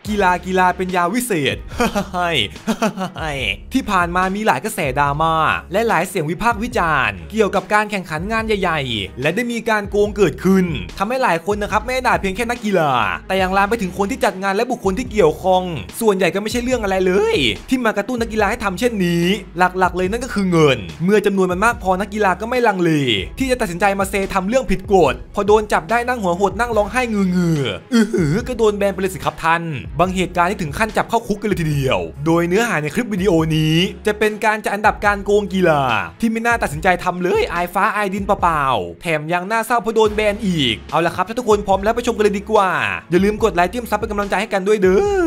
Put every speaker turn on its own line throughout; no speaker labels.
กีฬาเป็นยาวิเศษ ที่ผ่านมามีหลายกระแสดราม่าและหลายเสียงวิพากษ์วิจารณ์เกี่ยวกับการแข่งขันงานใหญ่ๆและได้มีการโกงเกิดขึ้นทำให้หลายคนนะครับไม่ได้ด่าเพียงแค่นักกีฬาแต่ยังลามไปถึงคนที่จัดงานและบุคคลที่เกี่ยวข้องส่วนใหญ่ก็ไม่ใช่เรื่องอะไรเลยที่มากระตุ้นนักกีฬาให้ทำเช่นนี้หลักๆเลยนั่นก็คือเงินเมื่อจำนวนมันมากพอนักกีฬาก็ไม่ลังเลที่จะตัดสินใจมาเซทำเรื่องผิดกฎพอโดนจับได้นั่งหัวหดนั่งร้องไห้เงือก็โดนแบนไปเลยสิครับท่านบางเหตุการณ์ที่ถึงขั้นจับเข้าคุกกันเลยทีเดียวโดยเนื้อหาในคลิปวิดีโอนี้จะเป็นการจัดอันดับการโกงกีฬาที่ไม่น่าตัดสินใจทำเลยอายฟ้าอายดินเปล่าๆแถมยังน่าเศร้าเพราะโดนแบนอีกเอาละครับถ้าทุกคนพร้อมแล้วไปชมกันเลยดีกว่าอย่าลืมกดไลค์จิ้มซับเป็นกำลังใจให้กันด้วยเด้อ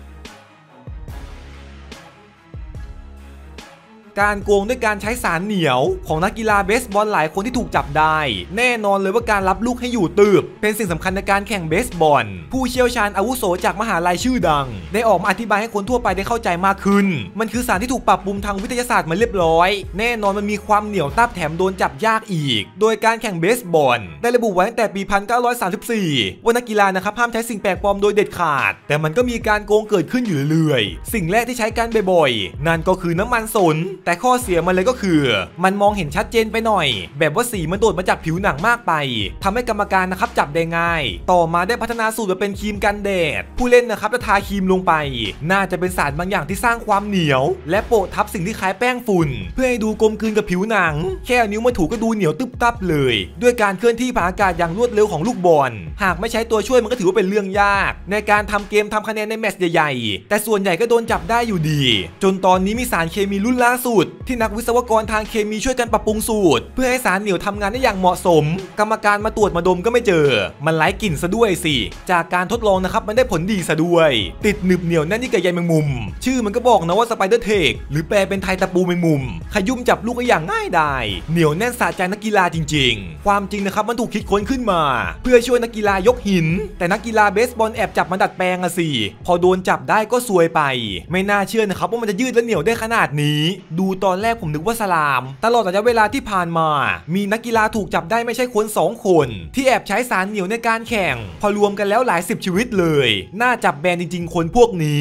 การโกงด้วยการใช้สารเหนียวของนักกีฬาเบสบอลหลายคนที่ถูกจับได้แน่นอนเลยว่าการรับลูกให้อยู่ตืบเป็นสิ่งสำคัญในการแข่งเบสบอลผู้เชี่ยวชาญอาวุโสจากมหาลัยชื่อดังได้ออกมาอธิบายให้คนทั่วไปได้เข้าใจมากขึ้นมันคือสารที่ถูกปรับปรุงทางวิทยาศาสตร์มาเรียบร้อยแน่นอนมันมีความเหนียวตับแถมโดนจับยากอีกโดยการแข่งเบสบอลได้ระบุไว้ตั้งแต่ปี 1934 ว่านักกีฬานะครับห้ามใช้สิ่งแปลกปลอมโดยเด็ดขาดแต่มันก็มีการโกงเกิดขึ้นอยู่เรื่อยๆสิ่งแรกที่ใช้กันบ่อยๆนั่นก็คือน้ำมันสนแต่ข้อเสียมันเลยก็คือมันมองเห็นชัดเจนไปหน่อยแบบว่าสีมันโดดมาจากผิวหนังมากไปทำให้กรรมการนะครับจับได้ง่ายต่อมาได้พัฒนาสูตรมาเป็นครีมกันแดดผู้เล่นนะครับจะทาครีมลงไปน่าจะเป็นสารบางอย่างที่สร้างความเหนียวและโปะทับสิ่งที่คล้ายแป้งฝุ่นเพื่อให้ดูกลมกลืนกับผิวหนังแค่นิ้วมาถูก็ดูเหนียวตึ๊บตับเลยด้วยการเคลื่อนที่ผ่านอากาศอย่างรวดเร็วของลูกบอลหากไม่ใช้ตัวช่วยมันก็ถือว่าเป็นเรื่องยากในการทำเกมทำคะแนนในแมตช์ใหญ่ๆแต่ส่วนใหญ่ก็โดนจับได้อยู่ดีจนตอนนี้มีสารเคมีรุ่นล่าสุดที่นักวิศวกรทางเคมีช่วยกันปรับปรุงสูตรเพื่อให้สารเหนียวทำงานได้อย่างเหมาะสมกรรมการมาตรวจมาดมก็ไม่เจอมันไร้กลิ่นซะด้วยสิจากการทดลองนะครับมันได้ผลดีซะด้วยติดหนึบเหนียวแน่นยิ่งกับใยแมงมุมชื่อมันก็บอกนะว่าสไปเดอร์เทคหรือแปลเป็นไทยตะปูแมงมุมขยุ่มจับลูกได้อย่างง่ายดายเหนียวแน่นสะใจนักกีฬาจริงๆความจริงนะครับมันถูกคิดค้นขึ้นมาเพื่อช่วยนักกีฬายกหินแต่นักกีฬาเบสบอลแอบจับมาดัดแปลงอะสิพอโดนจับได้ก็ซวยไปไม่น่าเชื่อนะครับว่ามันจะยืดและเหนียวได้ขนาดนี้ดูตอนแรกผมนึกว่าสลามตลอดระยะเวลาที่ผ่านมามีนักกีฬาถูกจับได้ไม่ใช่คน2 คนที่แอบใช้สารเหนียวในการแข่งพอรวมกันแล้วหลาย10 ชีวิตเลยน่าจับแบนจริงๆคนพวกนี้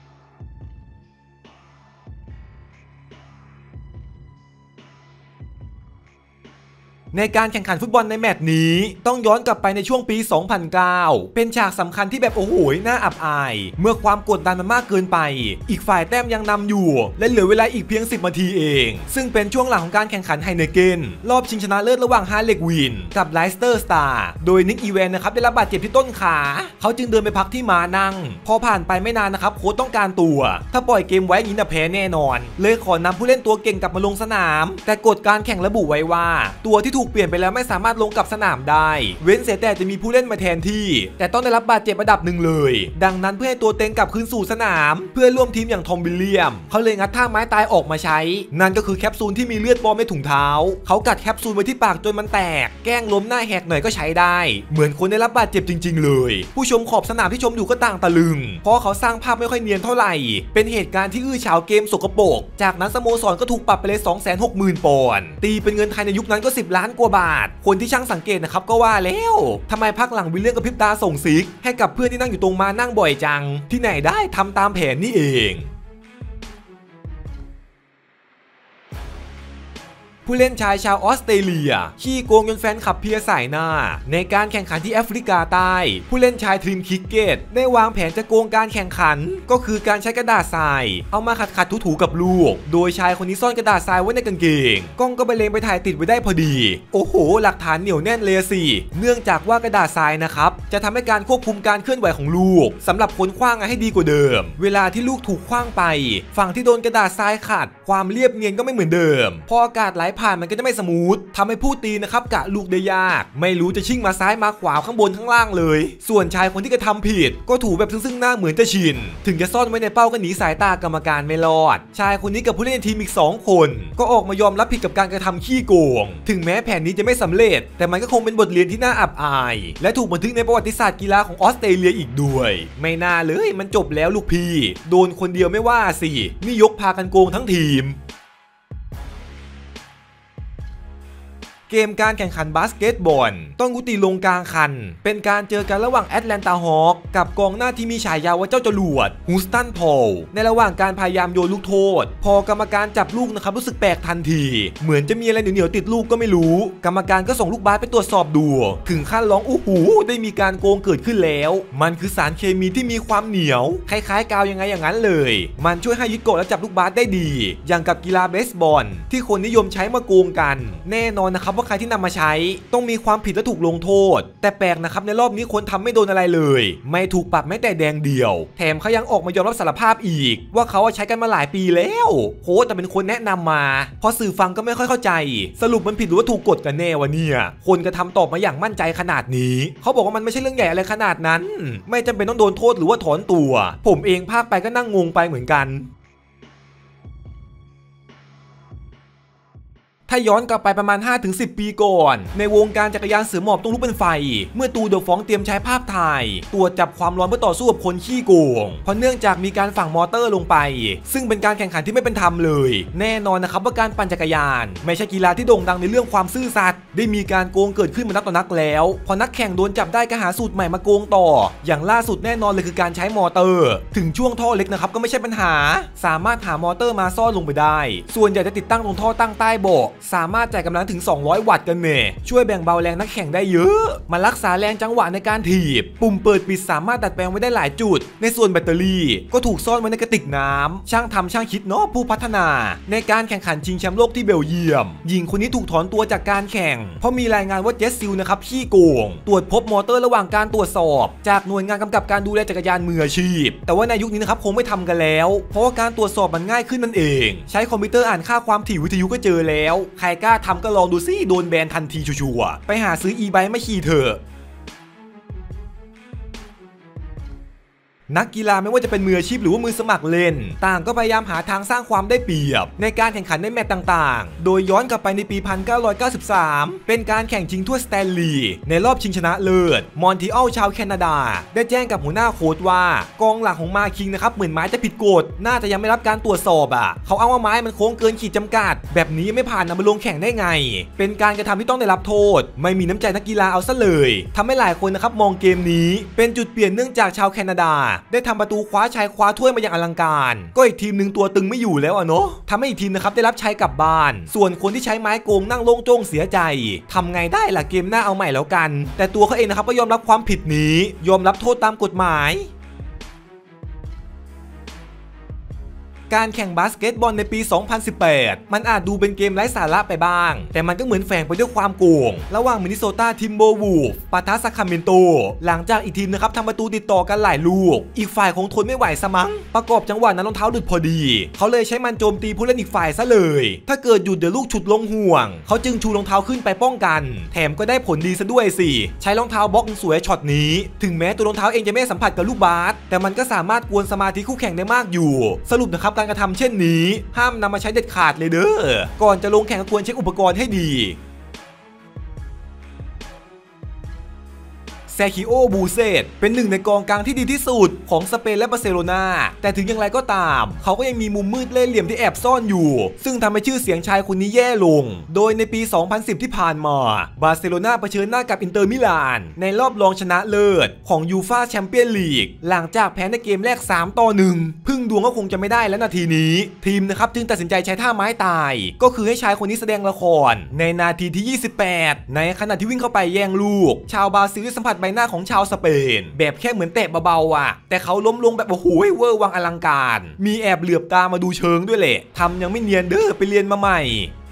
ในการแข่งขันฟุตบอลในแมตช์นี้ต้องย้อนกลับไปในช่วงปี 2009 เป็นฉากสำคัญที่แบบโอ้โหน่าอับอายเมื่อความกดดันมันมากเกินไปอีกฝ่ายแต้มยังนำอยู่และเหลือเวลาอีกเพียง10 นาทีเองซึ่งเป็นช่วงหลังของการแข่งขันไฮเนเกนรอบชิงชนะเลิศระหว่างฮาร์เลกวินกับไลสเตอร์สตาร์โดยนิกอีแวนนะครับได้รับบาดเจ็บที่ต้นขาเขาจึงเดินไปพักที่ม้านั่งพอผ่านไปไม่นานนะครับโค้ชต้องการตัวถ้าปล่อยเกมไว้อย่างนี้นะแพ้แน่นอนเลยขอนำผู้เล่นตัวเก่งกลับมาลงสนามแต่กฎการแข่งระบุไว้ว่าตัวที่ถูกเปลี่ยนไปแล้วไม่สามารถลงกับสนามได้เว้นเสียแต่จะมีผู้เล่นมาแทนที่แต่ต้องได้รับบาดเจ็บระดับหนึ่งเลยดังนั้นเพื่อให้ตัวเต็งกลับคืนสู่สนามเพื่อร่วมทีมอย่างทอมวิลเลียมเขาเลยงัดท่าไม้ตายออกมาใช้นั่นก็คือแคปซูลที่มีเลือดปลอมในถุงเท้าเขากัดแคปซูลไว้ที่ปากจนมันแตกแกล้งล้มหน้าแหกหน่อยก็ใช้ได้เหมือนคนได้รับบาดเจ็บจริงๆเลยผู้ชมขอบสนามที่ชมอยู่ก็ต่างตะลึงเพราะเขาสร้างภาพไม่ค่อยเนียนเท่าไหร่เป็นเหตุการณ์ที่อื้อฉาวเกมสกปรกจากนั้นสโมสรก็ถูกปรับไปเลย 260,000 ปอนด์ตีเป็นเงินไทยในยุคนั้นก็10 ล้านกว่าบาทคนที่ช่างสังเกตนะครับก็ว่าแล้วทำไมพักหลังวิลเลียมกับพริบตาส่งซิกให้กับเพื่อนที่นั่งอยู่ตรงมานั่งบ่อยจังที่ไหนได้ทำตามแผนนี่เองผู้เล่นชายชาวออสเตรเลียขี้โกงจนแฟนคลับเพียสายหน้าในการแข่งขันที่แอฟริกาใต้ผู้เล่นชายทีมคริกเก็ตได้วางแผนจะโกงการแข่งขันก็คือการใช้กระดาษทรายเอามาขัดถูๆกับลูกโดยชายคนนี้ซ่อนกระดาษทรายไว้ในกางเกงกล้องก็ไปเล็งไปถ่ายติดไว้ได้พอดีโอ้โหหลักฐานเหนียวแน่นเลยสิเนื่องจากว่ากระดาษทรายนะครับจะทำให้การควบคุมการเคลื่อนไหวของลูกสำหรับคนขว้างให้ดีกว่าเดิมเวลาที่ลูกถูกขว้างไปฝั่งที่โดนกระดาษทรายขัดความเรียบเนียนก็ไม่เหมือนเดิมพออากาศไหลผ่านมันก็จะไม่สมูททำให้ผู้ตีนะครับกะลูกได้ยากไม่รู้จะชิ่งมาซ้ายมาขวาข้างบนข้างล่างเลยส่วนชายคนที่กระทำผิดก็ถูแบบซึ่งหน้าเหมือนจะชินถึงจะซ่อนไว้ในเป้าก็หนีสายตากรรมการไม่รอดชายคนนี้กับผู้เล่นทีมอีก2 คนก็ออกมายอมรับผิดกับการกระทำขี้โกงถึงแม้แผนนี้จะไม่สำเร็จแต่มันก็คงเป็นบทเรียนที่น่าอับอายและถูกบันทึกในประวัติศาสตร์กีฬาของออสเตรเลียอีกด้วยไม่น่าเลยมันจบแล้วลูกพี่โดนคนเดียวไม่ว่าสินี่ยกพากันโกงทั้งทีมเกมการแข่งขันบาสเกตบอลต้องยุติลงกลางคันเป็นการเจอกันระหว่างแอตแลนตาฮอคกับกองหน้าที่มีฉายาว่าเจ้าจรวดฮูสตันพอลในระหว่างการพยายามโยนลูกโทษพอกรรมการจับลูกนะครับรู้สึกแปลกทันทีเหมือนจะมีอะไรเหนียวๆติดลูกก็ไม่รู้กรรมการก็ส่งลูกบาสไปตรวจสอบดูถึงขั้นร้องอู้หูได้มีการโกงเกิดขึ้นแล้วมันคือสารเคมีที่มีความเหนียวคล้ายๆกาวยังไงอย่างนั้นเลยมันช่วยให้ยึดเกาะและจับลูกบาสได้ดีอย่างกับกีฬาเบสบอลที่คนนิยมใช้มาโกงกันแน่นอนนะครับว่าใครที่นำมาใช้ต้องมีความผิดและถูกลงโทษแต่แปลกนะครับในรอบนี้คนทำไม่โดนอะไรเลยไม่ถูกปรับแม้แต่แดงเดียวแถมเขายังออกมายอมรับสารภาพอีกว่าเขาใช้กันมาหลายปีแล้วโค้ชแต่เป็นคนแนะนำมาพอสื่อฟังก็ไม่ค่อยเข้าใจสรุปมันผิดหรือว่าถูกกฎกันแน่วะเนี่ยคนกระทำตอบมาอย่างมั่นใจขนาดนี้เขาบอกว่ามันไม่ใช่เรื่องใหญ่อะไรขนาดนั้นไม่จำเป็นต้องโดนโทษหรือว่าถอนตัวผมเองภาคไปก็นั่งงงไปเหมือนกันถ้าย้อนกลับไปประมาณ 5-10 ปีก่อนในวงการจักรยานเสือหมอบต้องลุกเป็นไฟเมื่อตูเดอฟองเตรียมใช้ภาพถ่ายตรวจจับความร้อนเพื่อต่อสู้กับคนขี้โกงเพราะเนื่องจากมีการฝังมอเตอร์ลงไปซึ่งเป็นการแข่งขันที่ไม่เป็นธรรมเลยแน่นอนนะครับว่าการปั่นจักรยานไม่ใช่กีฬาที่โด่งดังในเรื่องความซื่อสัตย์ได้มีการโกงเกิดขึ้นมานักต่อนักแล้วพอนักแข่งโดนจับได้ก็หาสูตรใหม่มาโกงต่ออย่างล่าสุดแน่นอนเลยคือการใช้มอเตอร์ถึงช่วงท่อเล็กนะครับก็ไม่ใช่ปัญหาสามารถหามอเตอร์มาซ่อนลงไปได้ส่วนใหญ่จะติดตั้งตรงท่อตั้งใต้เบาะสามารถจ่ายกำลังถึง200 วัตต์กันเน่ช่วยแบ่งเบาแรงนักแข่งได้เยอะมารักษาแรงจังหวะในการถีบปุ่มเปิดปิดสามารถดัดแปลงไว้ได้หลายจุดในส่วนแบตเตอรี่ก็ถูกซ่อนไว้ในกระติกน้ำช่างทำช่างคิดเนาะผู้พัฒนาในการแข่งขันชิงแชมป์โลกที่เบลเยียมหญิงคนนี้ถูกถอนตัวจากการแข่งเพราะมีรายงานว่าเจสซิลนะครับขี้โกงตรวจพบมอเตอร์ระหว่างการตรวจสอบจากหน่วยงานกำกับการดูแลจักรยานมืออาชีพแต่ว่าในยุคนี้นะครับคงไม่ทำกันแล้วเพราะว่าการตรวจสอบมันง่ายขึ้นนั่นเองใช้คอมพิวเตอร์อ่านค่าความถี่วิทยุก็เจอแล้วใครกล้าทำก็ลองดูซิโดนแบนทันทีชัวร์ไปหาซื้อ e-bike ไม่ขี่เถอะนักกีฬาไม่ว่าจะเป็นมืออาชีพหรือว่ามือสมัครเล่นต่างก็พยายามหาทางสร้างความได้เปรียบในการแข่งขันในแมตช์ต่างๆโดยย้อนกลับไปในปี 1993 เป็นการแข่งชิงถ้วยสแตนลีย์ในรอบชิงชนะเลิศมอนทรีออลชาวแคนาดาได้แจ้งกับหัวหน้าโค้ชว่ากองหลังของมาคิงนะครับเหมือนไม้จะผิดกฎน่าจะยังไม่รับการตรวจสอบเขาอ้างว่าไม้มันโค้งเกินขีดจำกัดแบบนี้ไม่ผ่านนำมาลงแข่งได้ไงเป็นการกระทำที่ต้องได้รับโทษไม่มีน้ำใจนักกีฬาเอาซะเลยทำให้หลายคนนะครับมองเกมนี้เป็นจุดเปลี่ยนเนื่องจากชาวแคนาดาได้ทำประตูคว้าชัยคว้าถ้วยมาอย่างอลังการก็อีกทีมหนึ่งตัวตึงไม่อยู่แล้วเนาะทำให้อีกทีมนะครับได้รับชัยกลับบ้านส่วนคนที่ใช้ไม้โกงนั่งโล่งโจ้งเสียใจทำไงได้ล่ะเกมหน้าเอาใหม่แล้วกันแต่ตัวเขาเองนะครับก็ยอมรับความผิดนี้ยอมรับโทษตามกฎหมายการแข่งบาสเกตบอลในปี 2018 มันอาจดูเป็นเกมไร้สาระไปบ้างแต่มันก็เหมือนแฝงไปด้วยความโกงระหว่างมินนิโซตาทิมเบอร์วูฟปะทะซาคราเมนโตหลังจากอีกทีมนะครับทำประตูติดต่อกันหลายลูกอีกฝ่ายคงทนไม่ไหวซะมั้งประกอบจังหวะนั้นรองเท้าหลุดพอดีเขาเลยใช้มันโจมตีผู้เล่นอีกฝ่ายซะเลยถ้าเกิดหยุดเดี๋ยวลูกฉุดลงห่วงเขาจึงชูรองเท้าขึ้นไปป้องกันแถมก็ได้ผลดีซะด้วยสิใช้รองเท้าบล็อกสวยช็อตนี้ถึงแม้ตัวรองเท้าเองจะไม่สัมผัสกับลูกบาสแต่มันก็สามารถกวนสมาธิคู่แข่งได้มากอยู่สรุปนะครับการกระทำเช่นนี้ห้ามนำมาใช้เด็ดขาดเลยเด้อก่อนจะลงแข่งควรเช็คอุปกรณ์ให้ดีเซคิโอ บูเซตเป็นหนึ่งในกองกลางที่ดีที่สุดของสเปนและบาร์เซโลนาแต่ถึงอย่างไรก็ตามเขาก็ยังมีมุมมืดเล่ห์เหลี่ยมที่แอบซ่อนอยู่ซึ่งทำให้ชื่อเสียงชายคนนี้แย่ลงโดยในปี 2010 ที่ผ่านมาบาร์เซโลนาเผชิญหน้ากับอินเตอร์มิลานในรอบรองชนะเลิศของยูฟ่าแชมเปี้ยนลีกหลังจากแพ้ในเกมแรก 3-1 พึ่งดวงก็คงจะไม่ได้แล้วนาทีนี้ทีมนะครับจึงตัดสินใจใช้ท่าไม้ตายก็คือให้ชายคนนี้แสดงละครในนาทีที่ 28 ในขณะที่วิ่งเข้าไปแย่งลูกชาวบราซิลได้สัมผัสใบหน้าของชาวสเปนแบบแค่เหมือนเตะเบาๆแต่เขาล้มลงแบบโอ้โหเวอร์วังอลังการมีแอบเหลือบตามาดูเชิงด้วยแหละทำยังไม่เนียนเด้อไปเรียนมาใหม่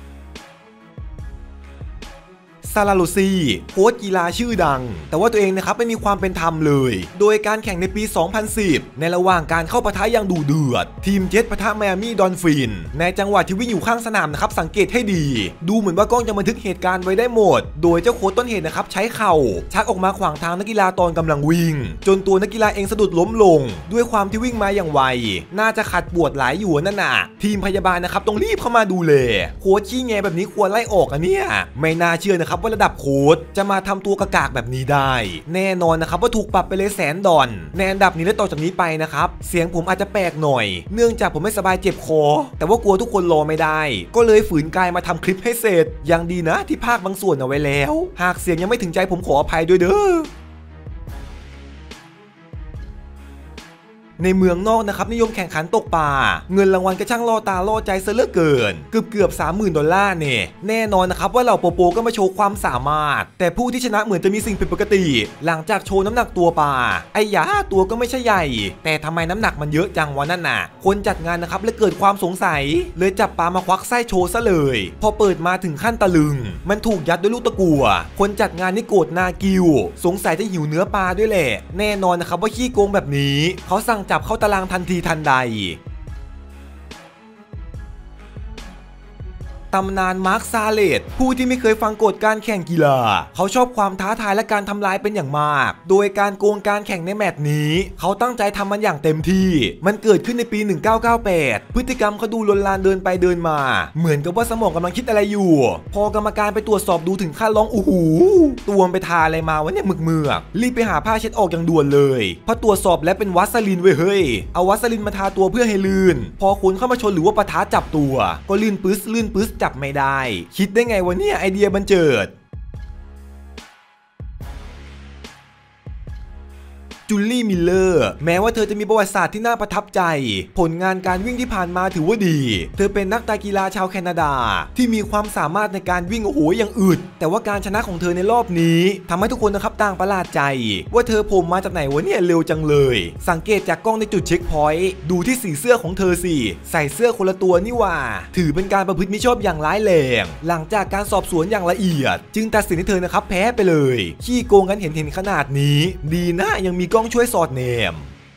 ซาลาโลซีโค้ชกีฬาชื่อดังแต่ว่าตัวเองนะครับไม่มีความเป็นธรรมเลยโดยการแข่งในปี 2010 ในระหว่างการเข้าปะทะอย่างดุเดือดทีมเจ็ตปะทะไมอามี่ดอลฟินในจังหวะที่วิ่งอยู่ข้างสนามนะครับสังเกตให้ดีดูเหมือนว่ากล้องจะบันทึกเหตุการณ์ไว้ได้หมดโดยเจ้าโค้ชต้นเหตุนะครับใช้เข่าชักออกมาขวางทางนักกีฬาตอนกำลังวิ่งจนตัวนักกีฬาเองสะดุดล้มลงด้วยความที่วิ่งมาอย่างไวน่าจะขัดปวดหลายอยู่นั่นน่ะทีมพยาบาลนะครับต้องรีบเข้ามาดูแลโค้ชขี้แงแบบนี้ควรไล่ออกอันเนี้ยไม่น่าเชื่อนะครับว่าระดับโค้ชจะมาทำตัวกากๆแบบนี้ได้แน่นอนนะครับว่าถูกปรับไปเลย$100,000ในอันดับนี้และต่อจากนี้ไปนะครับเสียงผมอาจจะแปลกหน่อยเนื่องจากผมไม่สบายเจ็บคอแต่ว่ากลัวทุกคนรอไม่ได้ก็เลยฝืนกายมาทำคลิปให้เสร็จยังดีนะที่ภาคบางส่วนเอาไว้แล้วหากเสียงยังไม่ถึงใจผมขออภัยด้วยเด้อในเมืองนอกนะครับนิยมแข่งขันตกปลาเงินรางวัลก็ช่างล่อตาล่อใจซะเหลือเกินเกือบ$30,000เนี่ยแน่นอนนะครับว่าเหล่าโปโปก็มาโชว์ความสามารถแต่ผู้ที่ชนะเหมือนจะมีสิ่งผิดปกติหลังจากโชว์น้ำหนักตัวปลาไอ้ยาตัวก็ไม่ใช่ใหญ่แต่ทำไมน้ำหนักมันเยอะจังวะนั่นน่ะคนจัดงานนะครับเลยเกิดความสงสัยเลยจับปลามาควักไส้โชว์ซะเลยพอเปิดมาถึงขั้นตะลึงมันถูกยัดด้วยลูกตะกั่วคนจัดงานนี่โกรธนากิวสงสัยจะหิวเนื้อปลาด้วยแหละแน่นอนนะครับว่าขี้โกงแบบนี้เขาสั่งจับเข้าตารางทันทีทันใดตำนานมาร์คซาเลตผู้ที่ไม่เคยฟังกฎการแข่งกีฬาเขาชอบความท้าทายและการทำลายเป็นอย่างมากโดยการโกงการแข่งในแมตช์นี้เขาตั้งใจทำมันอย่างเต็มที่มันเกิดขึ้นในปี 1998พฤติกรรมเขาดูลวนลานเดินไปเดินมาเหมือนกับว่าสมองกำลังคิดอะไรอยู่พอกรรมการไปตรวจสอบดูถึงขั้นร้องโอ้โหตัวไปทาอะไรมาวะเนี่ยเมือกรีบไปหาผ้าเช็ดออกอย่างด่วนเลยพอตรวจสอบแล้วเป็นวัสลินเว้ยเฮ้ยเอาวัสลินมาทาตัวเพื่อให้ลื่นพอคนเข้ามาชนหรือว่าปะทะจับตัวก็ลื่นปื๊ดจับไม่ได้คิดได้ไงวะเนี่ยไอเดียบันเจิดจูลี่มิลเลอร์แม้ว่าเธอจะมีประวัติศาสตร์ที่น่าประทับใจผลงานการวิ่งที่ผ่านมาถือว่าดีเธอเป็นนักไตรกีฬาชาวแคนาดาที่มีความสามารถในการวิ่งโอ้โหอย่างอึดแต่ว่าการชนะของเธอในรอบนี้ทำให้ทุกคนนะครับต่างประหลาดใจว่าเธอโผล่มาจากไหนวะเนี่ยเร็วจังเลยสังเกตจากกล้องในจุดเช็คพอยต์ดูที่สีเสื้อของเธอสิใส่เสื้อคนละตัวนี่ว่าถือเป็นการประพฤติมิชอบอย่างร้ายแรงหลังจากการสอบสวนอย่างละเอียดจึงตัดสินให้เธอนะครับแพ้ไปเลยขี้โกงกันเห็นขนาดนี้ดีนะยังมีกล้องช่วยสอดแนม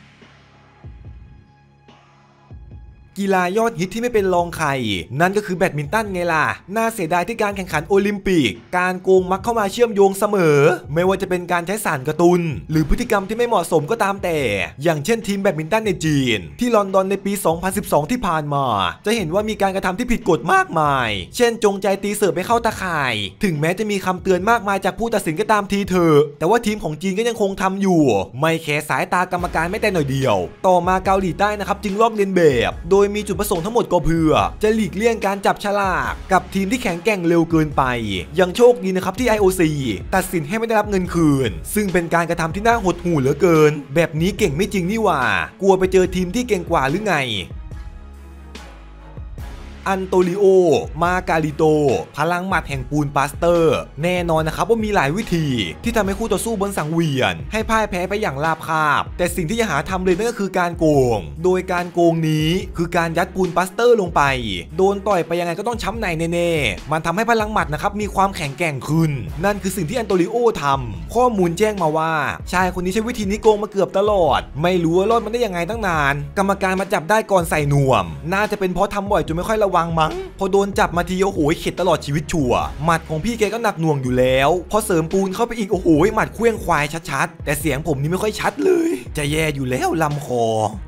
กีฬายอดฮิตที่ไม่เป็นรองใครนั่นก็คือแบดมินตันไงล่ะน่าเสียดายที่การแข่งขันโอลิมปิกการโกงมักเข้ามาเชื่อมโยงเสมอไม่ว่าจะเป็นการใช้สารกระตุ้นหรือพฤติกรรมที่ไม่เหมาะสมก็ตามแต่อย่างเช่นทีมแบดมินตันในจีนที่ลอนดอนในปี 2012 ที่ผ่านมาจะเห็นว่ามีการกระทำที่ผิดกฎมากมายเช่นจงใจตีเสิร์ฟไปเข้าตาข่ายถึงแม้จะมีคำเตือนมากมายจากผู้ตัดสินก็ตามทีเถอะแต่ว่าทีมของจีนก็ยังคงทำอยู่ไม่แคร์สายตากรรมการไม่แต่หน่อยเดียวต่อมาเกาหลีใต้นะครับจึงลอกเลียนแบบโดยมีจุดประสงค์ทั้งหมดก็เพื่อจะหลีกเลี่ยงการจับฉลากกับทีมที่แข็งแกร่งเร็วเกินไปยังโชคดีนะครับที่ IOC ตัดสินให้ไม่ได้รับเงินคืนซึ่งเป็นการกระทำที่น่าหดหู่เหลือเกินแบบนี้เก่งไม่จริงนี่หว่ากลัวไปเจอทีมที่เก่งกว่าหรือไงอันโตริโอมาการิโตพลังหมัดแห่งปูนปาสเตอร์แน่นอนนะครับว่ามีหลายวิธีที่ทำให้คู่ต่อสู้บนสังเวียนให้พ่ายแพ้ไปอย่างราบคาบแต่สิ่งที่อย่าหาทำเลยนั่นก็คือการโกงโดยการโกงนี้คือการยัดปูนปาสเตอร์ลงไปโดนต่อยไปยังไงก็ต้องช้ำในแน่ๆมันทำให้พลังหมัดนะครับมีความแข็งแกร่งขึ้นนั่นคือสิ่งที่อันโตริโอทำข้อมูลแจ้งมาว่าชายคนนี้ใช้วิธีนี้โกงมาเกือบตลอดไม่รู้ว่ารอดมันได้ยังไงตั้งนานกรรมการมาจับได้ก่อนใส่นวมน่าจะเป็นเพราะทำบ่อยจนไม่ค่อยระวังมั้งพอโดนจับมาทีโอ้โหเข็ดตลอดชีวิตชัวหมัดของพี่แกก็หนักหน่วงอยู่แล้วพอเสริมปูนเข้าไปอีกโอ้โหหมัดเคลื่องควายชัดๆแต่เสียงผมนี่ไม่ค่อยชัดเลยจะแย่อยู่แล้วลำคอ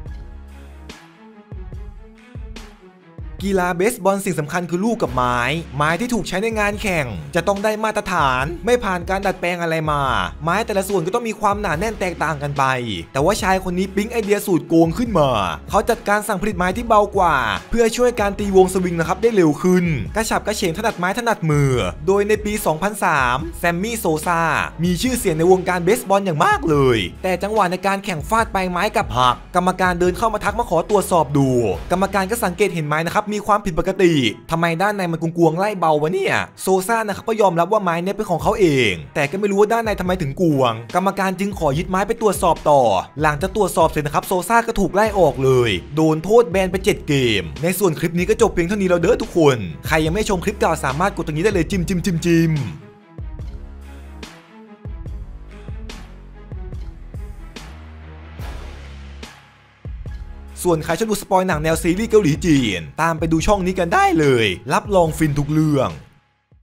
กีฬาเบสบอลสิ่งสำคัญคือลูกกับไม้ที่ถูกใช้ในงานแข่งจะต้องได้มาตรฐานไม่ผ่านการดัดแปลงอะไรมาไม้แต่ละส่วนก็ต้องมีความหนาแน่นแตกต่างกันไปแต่ว่าชายคนนี้ปิ๊งไอเดียสูตรโกงขึ้นมาเขาจัดการสั่งผลิตไม้ที่เบากว่าเพื่อช่วยการตีวงสวิงนะครับได้เร็วขึ้นกระฉับกระเฉงถนัดไม้ถนัดมือโดยในปี 2003 แซมมี่โซซามีชื่อเสียงในวงการเบสบอลอย่างมากเลยแต่จังหวะในการแข่งฟาดไปไม้กับหักกรรมการเดินเข้ามาทักมาขอตรวจสอบดูกรรมการก็สังเกตเห็นไม้นะครับมีความผิดปกติทำไมด้านในมันกวงไล่เบาวะเนี่ยโซซ่านะครับก็ยอมรับว่าไม้เนี่ยเป็นของเขาเองแต่ก็ไม่รู้ว่าด้านในทำไมถึงกวงกรรมการจึงขอยึดไม้ไปตรวจสอบต่อหลังจากตรวจสอบเสร็จนะครับโซซ่าก็ถูกไล่ออกเลยโดนโทษแบนไป7เกมในส่วนคลิปนี้ก็จบเพียงเท่านี้แล้วเด้อทุกคนใครยังไม่ชมคลิปเก่าสามารถกดตรงนี้ได้เลยจิ้มส่วนใครชอบดูสปอยหนังแนวซีรีส์เกาหลีจีนตามไปดูช่องนี้กันได้เลยรับรองฟินทุกเรื่อง